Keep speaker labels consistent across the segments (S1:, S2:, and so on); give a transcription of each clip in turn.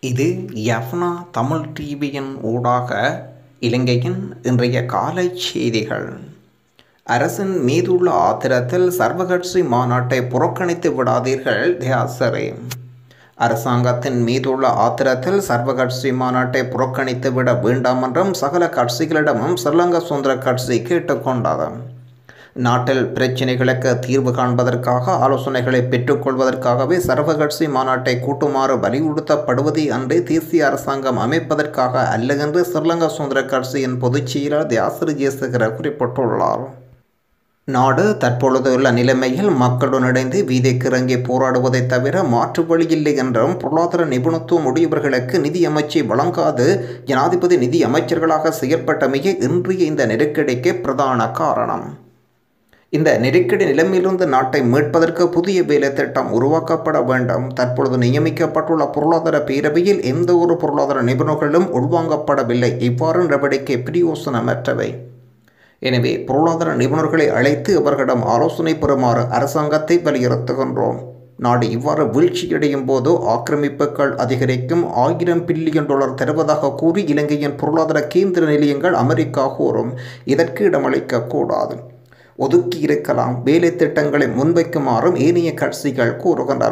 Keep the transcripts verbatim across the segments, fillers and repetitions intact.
S1: இது யஃப்னா தமிழ் டிவியின் ஊடாக இலங்கையின் இன்றைய காலை செய்திகள். அரசின் மீதுள்ள ஆத்திரத்தில் சர்வகட்சி மாநாட்டை புறக்கணித்து விடாதீர்கள் தியாசரே. அரசாங்கத்தின் மீதுள்ள ஆத்திரத்தில் சர்வகட்சி மாநாட்டை புறக்கணித்து விட வேண்டாம் என்றும் சகல கட்சிகளிடமும் ஸ்ரீலங்கா சுதந்திர கட்சி கேட்டுக்கொண்டது. நாட்டில் பிரச்சினைகளுக்கு தீர்வு காண்பதற்காக ஆலோசனைகளை பெற்றுக்கொள்வதற்காகவே சர்வகட்சி மாநாட்டை கூட்டுமாறு வலியுறுத்தப்படுவதை அன்றே தேசிய அரசாங்கம் அமைப்பதற்காக அல்ல என்று ஸ்ரீலங்கா சுதந்திர கட்சியின் பொதுச் செயலாளர் தியாசிரி ஜெயசேகர குறிப்பிட்டுள்ளார். நாடு தற்பொழுதுள்ள நிலைமையில் மக்களுடன் இணைந்து வீதிக்கு இறங்கி போராடுவதை தவிர மாற்று வழியில்லை என்றும் பொருளாதார நிபுணத்துவம் உடையவர்களுக்கு நிதி அமைச்சை வழங்காது ஜனாதிபதி நிதி அமைச்சர்களாக செயற்பட்டமையே இன்றைய இந்த நெருக்கடிக்கு பிரதான காரணம். இந்த நெருக்கடி நிலைமையிலிருந்து நாட்டை மீட்பதற்கு புதிய வேலை திட்டம் உருவாக்கப்பட வேண்டும். தற்பொழுது நியமிக்கப்பட்டுள்ள பொருளாதார பேரவையில் எந்த ஒரு பொருளாதார நிபுணர்களும் உள்வாங்கப்படவில்லை. இவ்வாறு நடவடிக்கை பிரயோசனமற்றவை. எனவே பொருளாதார நிபுணர்களை அழைத்து அவர்களிடம் ஆலோசனை பெறுமாறு அரசாங்கத்தை வலியுறுத்துகின்றோம். நாடு இவ்வாறு வீழ்ச்சியடையும் போது ஆக்கிரமிப்புகள் அதிகரிக்கும், ஆயிரம் பில்லியன் டாலர் தருவதாக கூறி இலங்கையின் பொருளாதார கேந்திர நிலையங்கள் அமெரிக்கா கூறும். இதற்கு இடமளிக்க கூடாது, ஒதுக்கி இருக்கலாம். வேலை திட்டங்களை முன்வைக்குமாறும் ஏனைய கட்சிகள் கூறுகின்றன.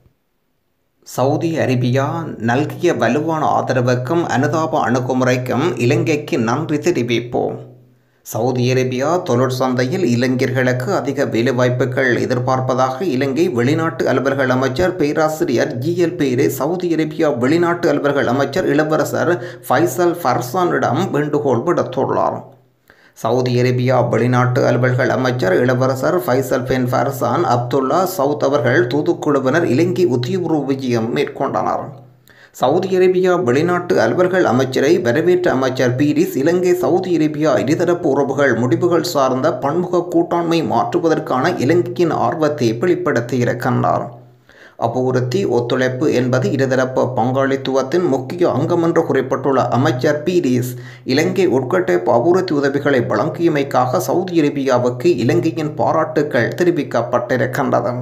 S1: சவுதி அரேபியா நல்கிய வலுவான ஆதரவுக்கும் அனுதாப அணுகுமுறைக்கும் இலங்கைக்கு நன்றி தெரிவிப்போம். சவுதி அரேபியா தொழிற்சந்தையில் இளைஞர்களுக்கு அதிக வேலைவாய்ப்புகள் எதிர்பார்ப்பதாக இலங்கை வெளிநாட்டு அலுவல்கள் அமைச்சர் பேராசிரியர் G L Peiris Saudi Arabia வெளிநாட்டு அலுவல்கள் அமைச்சர் இளவரசர் ஃபைசல் ஃபர்சானிடம் வேண்டுகோள் விடுத்துள்ளார். சவுதி அரேபியா வெளிநாட்டு அலுவல்கள் அமைச்சர் இளவரசர் Faisal bin Farhan Abdullah Saud அவர்கள் தூதுக்குழுவினர் இலங்கை உத்தியோகபூர்வ விஜயம் மேற்கொண்டனர். சவுதி அரேபியா வெளிநாட்டு அலுவல்கள் அமைச்சரை வரவேற்ற அமைச்சர் பீரிஸ் இலங்கை சவுதி அரேபியா இருதரப்பு உறவுகள் முடிவுகள் சார்ந்த பன்முக கூட்டாண்மை மாற்றுவதற்கான இலங்கையின் ஆர்வத்தை வெளிப்படுத்தியிருக்கின்றார். அபிவிருத்தி ஒத்துழைப்பு என்பது இருதரப்பு பங்காளித்துவத்தின் முக்கிய அங்கம் என்று குறிப்பிட்டுள்ள அமைச்சர் பீரிஸ் இலங்கை உட்கட்டமைப்பு அபிவிருத்தி உதவிகளை வழங்கியமைக்காக சவுதி அரேபியாவுக்கு இலங்கையின் பாராட்டுக்கள் தெரிவிக்கப்பட்டிருக்கின்றது.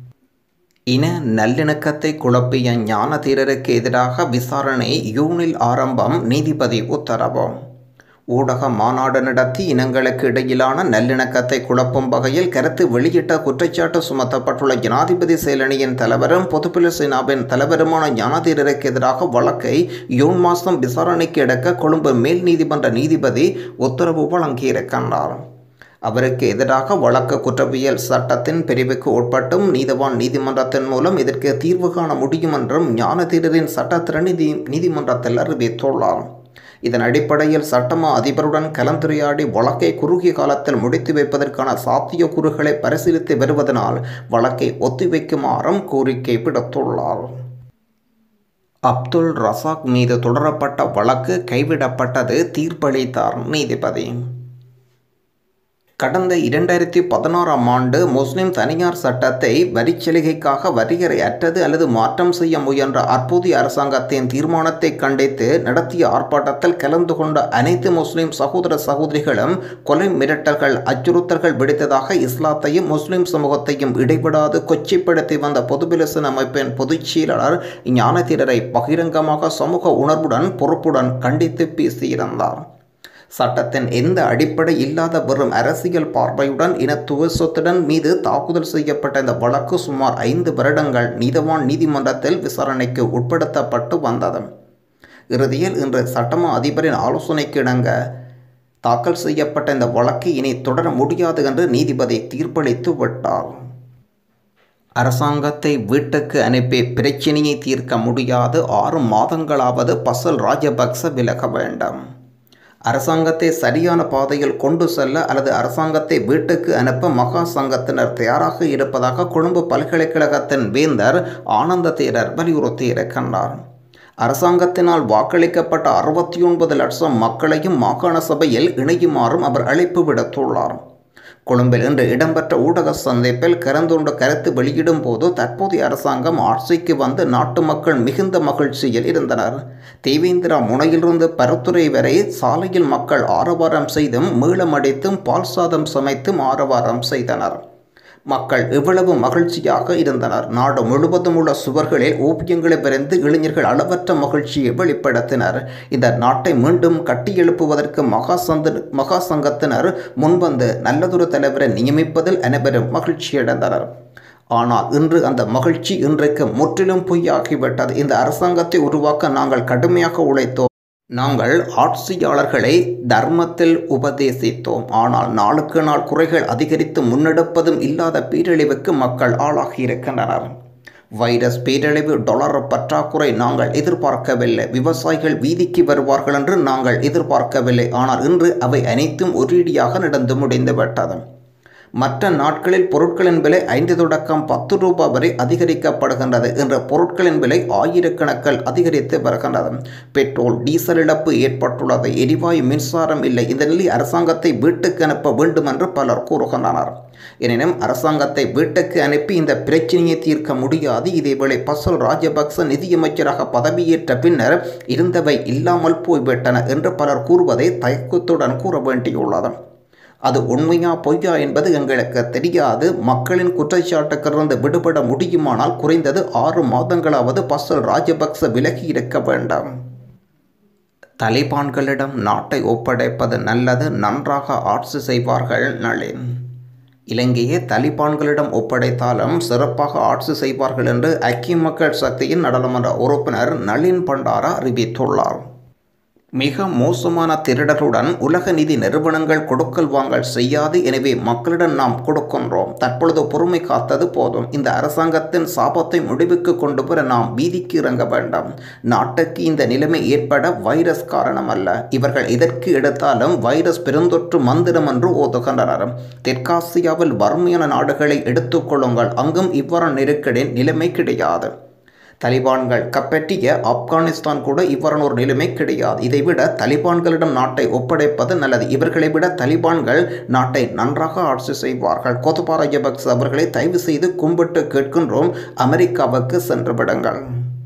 S1: இன நல்லிணக்கத்தை குழப்பிய ஞானதீரருக்கு எதிராக விசாரணை யூனில் ஆரம்பம், நீதிபதி உத்தரவு. ஊடக மாநாடு நடத்தி இனங்களுக்கு இடையிலான நல்லிணக்கத்தை குழப்பும் வகையில் கருத்து வெளியிட்ட குற்றச்சாட்டு சுமத்தப்பட்டுள்ள ஜனாதிபதி செயலணியின் தலைவரும் பொதுபல சேனாவின் தலைவருமான ஞானதீரருக்கு எதிராக வழக்கை யூன் மாதம் விசாரணைக்கு எடுக்க கொழும்பு மேல் நீதிமன்ற நீதிபதி உத்தரவு வழங்கியிருக்கின்றார். அவருக்கு எதிராக வழக்கு குற்றவியல் சட்டத்தின் பிரிவுக்கு உட்பட்டும் நீதவான் நீதிமன்றத்தின் மூலம் இதற்கு தீர்வு காண முடியும் என்றும் ஞானதீரரின் சட்டத்திறன் நீதி நீதிமன்றத்தில் அறிவித்துள்ளார். இதன் அடிப்படையில் சட்டமா அதிபருடன் கலந்துரையாடி வழக்கை குறுகிய காலத்தில் முடித்து வைப்பதற்கான சாத்தியக்கூறுகளை பரிசீலித்து வருவதனால் வழக்கை ஒத்திவைக்குமாறும் கோரிக்கை விடுத்துள்ளார். அப்துல் ரசாக் மீது தொடரப்பட்ட வழக்கு கைவிடப்பட்டது, தீர்ப்பளித்தார் நீதிபதி. கடந்த இரண்டாயிரத்தி பதினாறாம் ஆண்டு முஸ்லிம் தனியார் சட்டத்தை வரிச்சலுகைக்காக வரிகரை அற்றது அல்லது மாற்றம் செய்ய முயன்ற அப்போதைய அரசாங்கத்தின் தீர்மானத்தை கண்டித்து நடத்திய ஆர்ப்பாட்டத்தில் கலந்து கொண்ட அனைத்து முஸ்லிம் சகோதர சகோதரிகளும் கொலை மிரட்டல்கள், அச்சுறுத்தல்கள் விடுத்ததாக இஸ்லாத்தையும் முஸ்லிம் சமூகத்தையும் இடைவிடாது கொச்சைப்படுத்தி வந்த பொதுபல அமைப்பின் பொதுச் செயலாளர் ஞானதீரரை பகிரங்கமாக சமூக உணர்வுடன் பொறுப்புடன் கண்டித்து பேசியிருந்தார். சட்டத்தின் எந்த அடிப்படை இல்லாத வெறும் அரசியல் பார்வையுடன் இனத்துவத்துடன் மீது தாக்குதல் செய்யப்பட்ட இந்த வழக்கு சுமார் ஐந்து வருடங்கள் நீதவான் நீதிமன்றத்தில் விசாரணைக்கு உட்படுத்தப்பட்டு வந்தது. இறுதியில் இன்று சட்டமா அதிபரின் ஆலோசனைக்கு இணங்க தாக்கல் செய்யப்பட்ட இந்த வழக்கு இனி தொடர முடியாது என்று நீதிபதி தீர்ப்பளித்து விட்டார். அரசாங்கத்தை வீட்டுக்கு அனுப்பி பிரச்சினையை தீர்க்க முடியாது, ஆறு மாதங்களாவது பசல் ராஜபக்ச விலக வேண்டும். அரசாங்கத்தை சரியான பாதையில் கொண்டு செல்ல அல்லது அரசாங்கத்தை வீட்டுக்கு அனுப்ப மகா சங்கத்தினர் தயாராக இருப்பதாக கொழும்பு பல்கலைக்கழகத்தின் வேந்தர் ஆனந்த தேரர் வலியுறுத்தியிருக்கின்றார். அரசாங்கத்தினால் வாக்களிக்கப்பட்ட அறுபத்தி ஒன்பது லட்சம் மக்களையும் மாகாண சபையில் இணையுமாறும் அவர் அழைப்பு விடுத்துள்ளார். கொழும்பில் இன்று இடம்பெற்ற ஊடக சந்திப்பில் கலந்துகொண்டு கருத்து வெளியிடும் போது தற்போதைய அரசாங்கம் ஆட்சிக்கு வந்து நாட்டு மக்கள் மிகுந்த மகிழ்ச்சியில் இருந்தனர். தேவேந்திரா முனையிலிருந்து பருத்துறை வரை சாலையில் மக்கள் ஆரவாரம் செய்தும் மீளமடித்தும் பால் சாதம் சமைத்தும் ஆரவாரம் செய்தனர். மக்கள் எவ்வளவு மகிழ்ச்சியாக இருந்தனர். நாடு முழுவதும் உள்ள சுவர்களில் ஓவியங்களை வரைந்து இளைஞர்கள் அளவற்ற மகிழ்ச்சியை வெளிப்படுத்தினர். இந்த நாட்டை மீண்டும் கட்டியெழுப்புவதற்கு மகா சந்த மகா சங்கத்தினர் முன்வந்து நல்லதொரு தலைவரை நியமிப்பதில் அனைவரும் மகிழ்ச்சியடைந்தனர். ஆனால் இன்று அந்த மகிழ்ச்சி இன்றைக்கு முற்றிலும் பொய்யாகிவிட்டது. இந்த அரசாங்கத்தை உருவாக்க நாங்கள் கடுமையாக உழைத்தோம். நாங்கள் ஆட்சியாளர்களை தர்மத்தில் உபதேசித்தோம். ஆனால் நாளுக்கு நாள் குறைகள் அதிகரித்து முன்னெடுப்பதும் இல்லாத பேரழிவுக்கு மக்கள் ஆளாகியிருக்கின்றனர். வைரஸ் பேரழிவு, டாலர் பற்றாக்குறை நாங்கள் எதிர்பார்க்கவில்லை. விவசாயிகள் வீதிக்கு வருவார்கள் என்று நாங்கள் எதிர்பார்க்கவில்லை. ஆனால் இன்று அவை அனைத்தும் ஒரேடியாக நடந்து முடிந்துவிட்டது. மற்ற நாட்களில் பொருட்களின் விலை ஐந்து தொடக்கம் பத்து ரூபாய் வரை அதிகரிக்கப்படுகின்றது. என்ற பொருட்களின் விலை ஆயிரக்கணக்கில் அதிகரித்து வருகின்றது. பெட்ரோல் டீசல் இழப்பு ஏற்பட்டுள்ளது. எரிவாயு மின்சாரம் இல்லை. இந்த நிலை அரசாங்கத்தை வீட்டுக்கு அனுப்ப வேண்டும் என்று பலர் கூறுகின்றனர். எனினும் அரசாங்கத்தை வீட்டுக்கு அனுப்பி இந்த பிரச்சனையை தீர்க்க முடியாது. இதேவேளை பசல் ராஜபக்ச நிதியமைச்சராக பதவியேற்ற பின்னர் இருந்தவை இல்லாமல் போய்விட்டன என்று பலர் கூறுவதை தயக்கத்துடன் கூற வேண்டியுள்ளது. அது உண்மையா பொய்யா என்பது எங்களுக்கு தெரியாது. மக்களின் குற்றச்சாட்டுக்கிலிருந்து விடுபட முடியுமானால் குறைந்தது ஆறு மாதங்களாவது பசல் ராஜபக்ச விலகி இருக்க வேண்டும். தலிபான்களிடம் நாட்டை ஒப்படைப்பது நல்லது. நன்றாக ஆட்சி செய்வார்கள். நளின் இலங்கையை தலிபான்களிடம் ஒப்படைத்தாலும் சிறப்பாக ஆட்சி செய்வார்கள் என்று ஐக்கிய மக்கள் சக்தியின் நாடாளுமன்ற உறுப்பினர் நளின் பண்டாரா அறிவித்துள்ளார். மிக மோசமான திருடர்களுடன் உலக நிதி நிறுவனங்கள் கொடுக்கல் வாங்கல் செய்யாது. எனவே மக்களிடம் நாம் கொடுக்கின்றோம். தற்பொழுது பொறுமை காத்தது போதும். இந்த அரசாங்கத்தின் சாபத்தை முடிவுக்கு கொண்டு வர நாம் வீதிக்கு இறங்க வேண்டாம். நாட்டுக்கு இந்த நிலைமை ஏற்பட வைரஸ் காரணம் அல்ல. இவர்கள் எதற்கு எடுத்தாலும் வைரஸ் பெருந்தொற்று மந்திரம் என்று ஓதுகின்றனர். தெற்காசியாவில் வறுமையான நாடுகளை எடுத்துக்கொள்ளுங்கள். அங்கும் இவ்வாறான நெருக்கடி நிலைமை கிடையாது. தலிபான்கள் கைப்பற்றிய ஆப்கானிஸ்தான் கூட இவ்வாறான ஒரு நிலைமை கிடையாது. இதைவிட தலிபான்களிடம் நாட்டை ஒப்படைப்பது நல்லது. இவர்களை விட தலிபான்கள் நாட்டை நன்றாக ஆட்சி செய்வார்கள். கோத்தபாய ராஜபக்ச அவர்களை தயவு செய்து கும்பிட்டு கேட்கின்றோம், அமெரிக்காவுக்கு சென்று விடுங்கள்.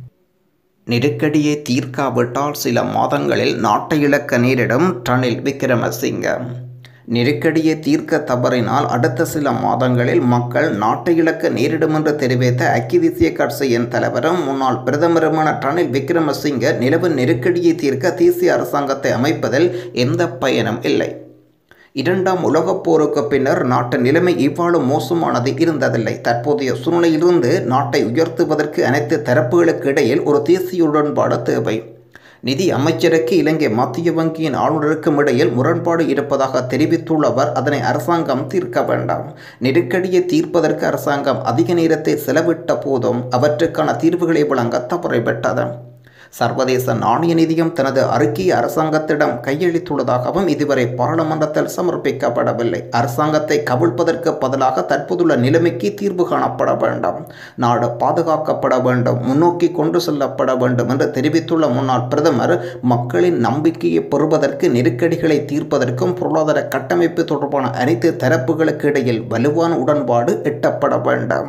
S1: நெருக்கடியை தீர்க்காவிட்டால் சில மாதங்களில் நாட்டை இழக்க நேரிடும் ரணில் விக்ரமசிங்க. நெருக்கடியை தீர்க்க தவறினால் அடுத்த சில மாதங்களில் மக்கள் நாட்டை இழக்க நேரிடும் என்று தெரிவித்த ஐக்கிய தேசிய கட்சியின் தலைவரும் முன்னாள் பிரதமருமான ரணில் விக்ரமசிங்க நிலவு நெருக்கடியை தீர்க்க தேசிய அரசாங்கத்தை அமைப்பதில் எந்த பயனும் இல்லை. இரண்டாம் உலகப் போருக்கு பின்னர் நாட்டு நிலைமை இவ்வாறு மோசமானது இருந்ததில்லை. தற்போதைய சூழ்நிலையிலிருந்து நாட்டை உயர்த்துவதற்கு அனைத்து தரப்புகளுக்கு இடையில் ஒரு தேசிய உடன்பாடு தேவை. நிதி அமைச்சருக்கு இலங்கை மத்திய வங்கியின் ஆளுநருக்கும் இடையில் முரண்பாடு இருப்பதாக தெரிவித்துள்ள அவர் அதனை அரசாங்கம் தீர்க்க வேண்டாம். நெருக்கடியை தீர்ப்பதற்கு அரசாங்கம் அதிக நேரத்தை செலவிட்ட போதும் அவற்றுக்கான தீர்வுகளை வழங்க தவறிவிட்டது. சர்வதேச நாணய நிதியம் தனது அறிக்கையை அரசாங்கத்திடம் கையளித்துள்ளதாகவும் இதுவரை பாராளுமன்றத்தில் சமர்ப்பிக்கப்படவில்லை. அரசாங்கத்தை கவிழ்ப்பதற்கு பதிலாக தற்போதுள்ள நிலைமைக்கு தீர்வு காணப்பட வேண்டும். நாடு பாதுகாக்கப்பட வேண்டும், முன்னோக்கி கொண்டு செல்லப்பட வேண்டும் என்று தெரிவித்துள்ள முன்னாள் பிரதமர் மக்களின் நம்பிக்கையை பெறுவதற்கு நெருக்கடிகளை தீர்ப்பதற்கும் பொருளாதார கட்டமைப்பு தொடர்பான அனைத்து தரப்புகளுக்கு இடையில் வலுவான உடன்பாடு எட்டப்பட வேண்டும்.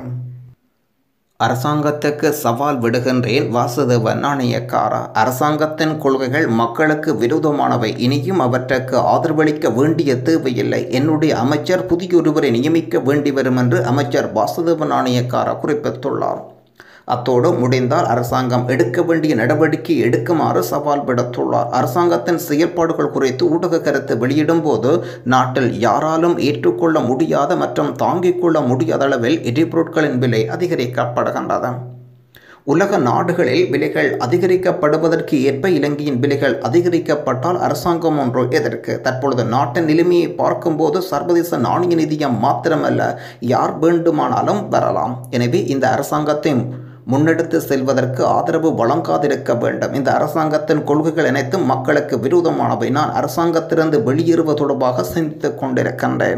S1: அரசாங்கத்துக்கு சவால் விடுகின்றேன். வாசுதேவ நாணயக்காரா. அரசாங்கத்தின் கொள்கைகள் மக்களுக்கு விரோதமானவை. இனியும் அவற்றுக்கு ஆதரவளிக்க வேண்டிய தேவையில்லை. என்னுடைய அமைச்சர் புதியொருவரை நியமிக்க வேண்டி வரும் என்று அமைச்சர் வாசுதேவ நாணயக்காரா குறிப்பிட்டுள்ளார். அத்தோடு முடிந்தால் அரசாங்கம் எடுக்க வேண்டிய நடவடிக்கை எடுக்குமாறு சவால் விடுத்துள்ளார். அரசாங்கத்தின் செயல்பாடுகள் குறித்து ஊடக கருத்து வெளியிடும் போது நாட்டில் யாராலும் ஏற்றுக்கொள்ள முடியாத மற்றும் தாங்கிக் கொள்ள முடியாத அளவில் எரிபொருட்களின் விலை அதிகரிக்கப்படுகின்றது. உலக நாடுகளில் விலைகள் அதிகரிக்கப்படுவதற்கு ஏற்ப இலங்கையின் விலைகள் அதிகரிக்கப்பட்டால் அரசாங்கம் ஒன்று எதற்கு? தற்பொழுது நாட்டின் நிலைமையை பார்க்கும்போது சர்வதேச நாணய நிதியம் மாத்திரமல்ல, யார் வேண்டுமானாலும் வரலாம். எனவே இந்த அரசாங்கத்தை முன்னெடுத்து செல்வதற்கு ஆதரவு வழங்காதிருக்க வேண்டும். இந்த அரசாங்கத்தின் கொள்கைகள் அனைத்தும் மக்களுக்கு விரோதமானவை. நான் அரசாங்கத்திலிருந்து வெளியேறுவது தொடர்பாக சிந்தித்துக் கொண்டிருக்கின்றேன்.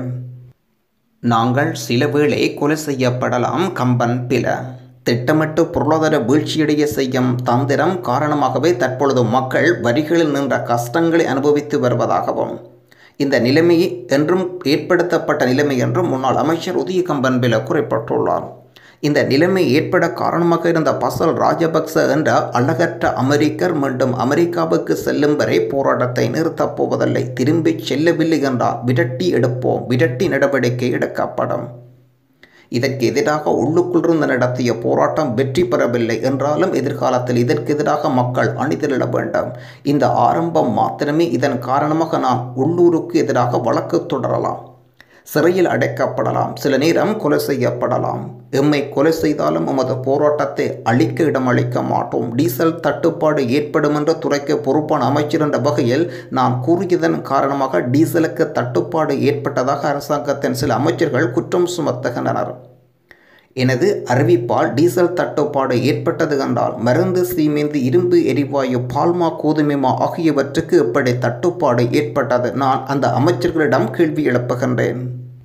S1: நாங்கள் சில வேளை கொலை செய்யப்படலாம். கம்பன் பில திட்டமிட்டு பொருளாதார வீழ்ச்சியடைய செய்யும் தந்திரம் காரணமாகவே தற்பொழுது மக்கள் வரிகளில் நின்ற கஷ்டங்களை அனுபவித்து வருவதாகவும் இந்த நிலைமை என்றும் ஏற்படுத்தப்பட்ட நிலைமை என்றும் முன்னாள் அமைச்சர் உதய கம்பன் பில குறிப்பிட்டுள்ளார். இந்த நிலைமை ஏற்பட காரணமாக இருந்த பசல் ராஜபக்ச என்ற அழகற்ற அமெரிக்கர் மீண்டும் அமெரிக்காவுக்கு செல்லும் வரை போராட்டத்தை நிறுத்தப் போவதில்லை. திரும்பி செல்லவில்லை என்றால் விரட்டி எடுப்போம், விரட்டி நடவடிக்கை எடுக்கப்படும். இதற்கு எதிராக உள்ளுக்குள்ளிருந்து நடத்திய போராட்டம் வெற்றி பெறவில்லை என்றாலும் எதிர்காலத்தில் இதற்கு எதிராக மக்கள் அணிதிரள வேண்டும். இந்த ஆரம்பம் மாத்திரமே. இதன் காரணமாக நாம் உள்ளூருக்கு எதிராக வழக்கு தொடரலாம், சிறையில் அடைக்கப்படலாம், சில நேரம் கொலை செய்யப்படலாம். எம்மை கொலை செய்தாலும் எமது போராட்டத்தை அழிக்க இடமளிக்க மாட்டோம். டீசல் தட்டுப்பாடு ஏற்படும் என்ற துறைக்கு பொறுப்பான அமைச்சர் என்ற வகையில் நாம் கூறியதன் காரணமாக டீசலுக்கு தட்டுப்பாடு ஏற்பட்டதாக அரசாங்கத்தின் சில அமைச்சர்கள் குற்றம் சுமத்துகின்றனர். எனது அறிவிப்பால் டீசல் தட்டுப்பாடு ஏற்பட்டது என்றால் மருந்து, சீமெந்து, இரும்பு, எரிவாயு, பால்மா, கோதுமைமா ஆகியவற்றுக்கு எப்படி தட்டுப்பாடு ஏற்பட்டது? நான் அந்த அமைச்சர்களிடம் கேள்வி எழுப்புகின்றேன்.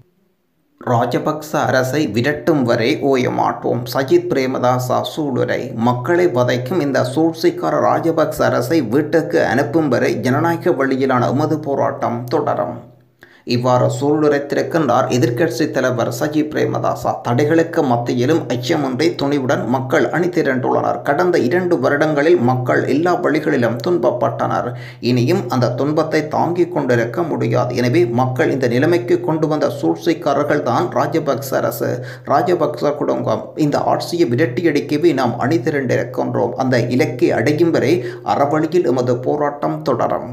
S1: ராஜபக்ச அரசை விரட்டும் வரை ஓய மாட்டோம். சஜித் பிரேமதாசா சூளுரை. மக்களை வதைக்கும் இந்த சூழ்ச்சிக்கார ராஜபக்ச அரசை வீட்டுக்கு அனுப்பும் வரை ஜனநாயக வழியிலான எமது போராட்டம் தொடரும். இவ்வாறு சூளுரைத்திருக்கின்றார் எதிர்க்கட்சி தலைவர் சஜித் பிரேமதாசா. தடைகளுக்கு மத்தியிலும் அச்சமின்றி துணிவுடன் மக்கள் அணிதிரண்டுள்ளனர். கடந்த இரண்டு வருடங்களில் மக்கள் எல்லா வழிகளிலும் துன்பப்பட்டனர். இனியும் அந்த துன்பத்தை தாங்கிக் கொண்டிருக்க முடியாது. எனவே மக்கள் இந்த நிலைமைக்கு கொண்டு வந்த சூழ்ச்சிக்காரர்கள் தான் ராஜபக்ச அரசு, ராஜபக்ச குடும்பம். இந்த ஆட்சியை விரட்டியடிக்கவே நாம் அணிதிரண்டிருக்கின்றோம். அந்த இலக்கை அடையும் வரை அறவழியில் எமது போராட்டம் தொடரும்.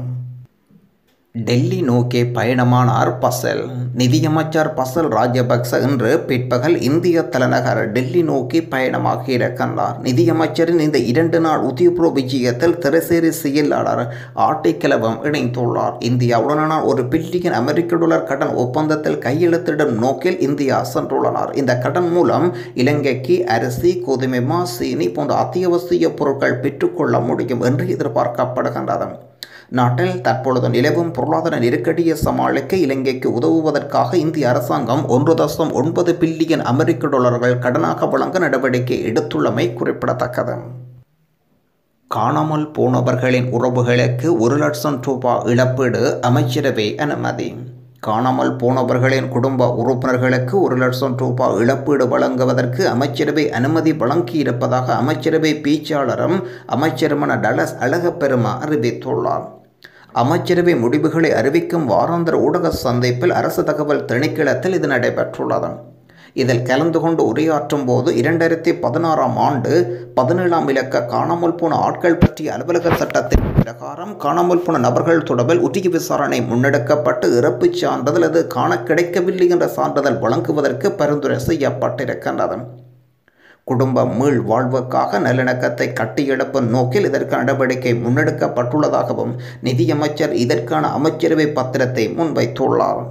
S1: டெல்லி நோக்கி பயணமானார் பசல். நிதியமைச்சர் பசல் ராஜபக்ச இன்று பிற்பகல் இந்திய தலைநகர் டெல்லி நோக்கி பயணமாகி இருக்கின்றார். நிதியமைச்சரின் இந்த இரண்டு நாள் உத்தியபூர்வ விஜயத்தில் திரைசேரி செயலாளர் ஆட்டிக்கிழவம் இணைந்துள்ளார். இந்தியாவுடனான ஒரு பில்லியன் அமெரிக்க டாலர் கடன் ஒப்பந்தத்தில் கையெழுத்திடும் நோக்கில் இந்தியா சென்றுள்ளனர். இந்த கடன் மூலம் இலங்கைக்கு அரிசி, கோதுமைமா, சீனி போன்ற அத்தியாவசிய பொருட்கள் பெற்றுக்கொள்ள முடியும் என்று எதிர்பார்க்கப்படுகின்றது. நாட்டில் தற்பொழுது நிலவும் பொருளாதார நெருக்கடியை சமாளிக்க இலங்கைக்கு உதவுவதற்காக இந்திய அரசாங்கம் ஒன்று தசம் ஒன்பது பில்லியன் அமெரிக்க டாலர்கள் கடனாக வழங்க நடவடிக்கை எடுத்துள்ளமை குறிப்பிடத்தக்கது. காணாமல் போனவர்களின் உறவுகளுக்கு ஒரு லட்சம் ரூபாய் இழப்பீடு அமைச்சரவை அனுமதி. காணாமல் போனவர்களின் குடும்ப உறுப்பினர்களுக்கு ஒரு லட்சம் ரூபாய் இழப்பீடு வழங்குவதற்கு அமைச்சரவை அனுமதி வழங்கியிருப்பதாக அமைச்சரவை பேச்சாளரும் அமைச்சருமான டலஸ் அழகப்பெருமா அறிவித்துள்ளார். அமைச்சரவை முடிவுகளை அறிவிக்கும் வாராந்திர ஊடக சந்திப்பில் அரசு தகவல் திணைக்களத்தில் இது நடைபெற்றுள்ளது. இதில் கலந்து கொண்டு உரையாற்றும் போது இரண்டாயிரத்தி பதினாறாம் ஆண்டு பதினேழாம் இலக்க காணாமல் போன ஆட்கள் பற்றிய அலுவலக சட்டத்தின் பிரகாரம் காணாமல் போன நபர்கள் தொடர்பில் உரிய விசாரணை முன்னெடுக்கப்பட்டு இறப்புச் சான்றிதழ் அது காண கிடைக்கவில்லை என்ற சான்றிதழ் வழங்குவதற்கு பரிந்துரை செய்யப்பட்டிருக்கின்றது. குடும்ப மீள் வாழ்வுக்காக நல்லிணக்கத்தை கட்டியெழுப்பும் நோக்கில் இதற்கு நடவடிக்கை முன்னெடுக்கப்பட்டுள்ளதாகவும் நிதியமைச்சர் இதற்கான அமைச்சரவை பத்திரத்தை முன்வைத்துள்ளார்.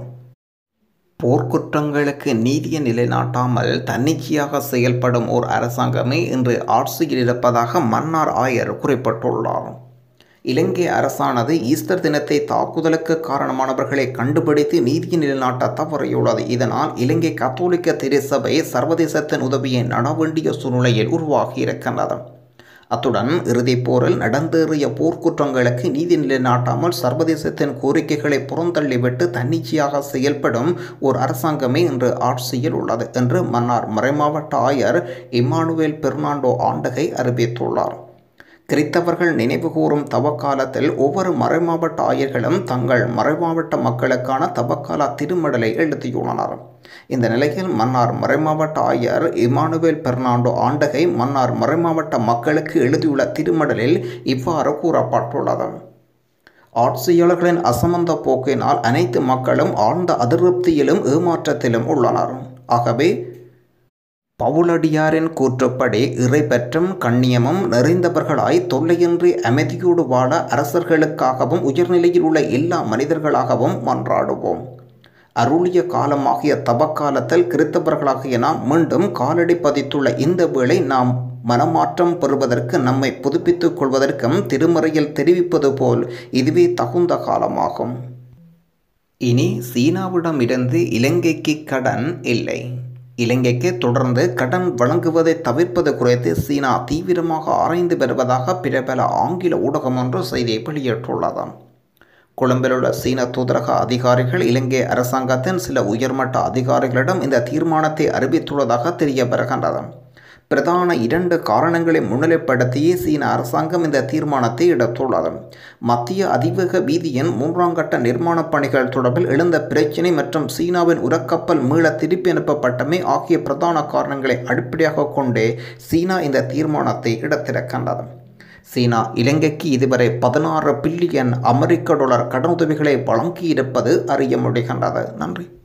S1: போர்க்குற்றங்களுக்கு நீதியை நிலைநாட்டாமல் தன்னிச்சையாக செயல்படும் ஓர் அரசாங்கமே இன்று ஆட்சியில் இருப்பதாக மன்னார் ஆயர் குறிப்பிட்டுள்ளார். இலங்கை அரசானது ஈஸ்டர் தினத்தை தாக்குதலுக்கு காரணமானவர்களை கண்டுபிடித்து நீதியை நிலைநாட்ட தவறியுள்ளது. இதனால் இலங்கை கத்தோலிக்க திருச்சபை சர்வதேசத்தின் உதவியை நாட வேண்டிய சூழ்நிலையில் உருவாகியிருக்கின்றது. அத்துடன் இறுதிப் போரில் நடந்தேறிய போர்க்குற்றங்களுக்கு நீதி நிலைநாட்டாமல் சர்வதேசத்தின் கோரிக்கைகளை புறந்தள்ளிவிட்டு தன்னிச்சையாக செயல்படும் ஓர் அரசாங்கமே இன்று ஆட்சியில் உள்ளது என்று மன்னார் மறைமாவட்ட ஆயர் இம்மானுவேல் பெர்னாண்டோ ஆண்டகை அறிவித்துள்ளார். கிறித்தவர்கள் நினைவுகூரும் தவக்காலத்தில் ஒவ்வொரு மறைமாவட்ட ஆயர்களும் தங்கள் மறைமாவட்ட மக்களுக்கான தவக்கால திருமடலை எழுதியுள்ளனர். இந்த நிலையில் மன்னார் மறைமாவட்ட ஆயர் இம்மானுவேல் பெர்னாண்டோ ஆண்டகை மன்னார் மறைமாவட்ட மக்களுக்கு எழுதியுள்ள திருமடலில் இவ்வாறு கூறப்பட்டுள்ளது. ஆட்சியாளர்களின் அசமந்த போக்கினால் அனைத்து மக்களும் ஆழ்ந்த அதிருப்தியிலும் ஏமாற்றத்திலும் உள்ளனர். ஆகவே பவுலடியாரின் கூற்றுப்படி இறைபற்றும் கண்ணியமும் நிறைந்தவர்களாய் தொல்லையின்றி அமைதியோடு வாழ அரசர்களுக்காகவும் உயர்நிலையில் உள்ள எல்லா மனிதர்களாகவும் மன்றாடுவோம். அருளிய காலமாகிய தபக்காலத்தில் கிறித்தவர்களாகிய நாம் மீண்டும் காலடி பதித்துள்ள இந்த வேளை நாம் மனமாற்றம் பெறுவதற்கு நம்மை புதுப்பித்துக் கொள்வதற்கும் திருமறையில் தெரிவிப்பது போல் இதுவே தகுந்த காலமாகும். இனி சீனாவிடமிருந்து இலங்கைக்கு கடன் இல்லை. இலங்கைக்கு தொடர்ந்து கடன் வழங்குவதை தவிர்ப்பது குறித்து சீனா தீவிரமாக ஆராய்ந்து வருவதாக பிரபல ஆங்கில ஊடகம் ஒன்று செய்தி வெளியிட்டுள்ளது. கொழும்பில் உள்ள சீன தூதரக அதிகாரிகள் இலங்கை அரசாங்கத்தின் சில உயர்மட்ட அதிகாரிகளிடம் இந்த தீர்மானத்தை அறிவித்துள்ளதாக தெரிய வருகின்றது. பிரதான இரண்டு காரணங்களை முன்னிலைப்படுத்தியே சீன அரசாங்கம் இந்த தீர்மானத்தை எடுத்துள்ளது. மத்திய அதிவேக வீதியின் மூன்றாம் கட்ட நிர்மாணப் பணிகள் தொடர்பில் எழுந்த பிரச்சினை மற்றும் சீனாவின் உரக்கப்பல் மீள திருப்பி அனுப்பப்பட்டமை ஆகிய பிரதான காரணங்களை அடிப்படையாக கொண்டே சீனா இந்த தீர்மானத்தை எடுத்திருக்கின்றது. சீனா இலங்கைக்கு இதுவரை பதினாறு பில்லியன் அமெரிக்க டாலர் கடனுதவிகளை வழங்கியிருப்பது அறிய முடிகின்றது. நன்றி.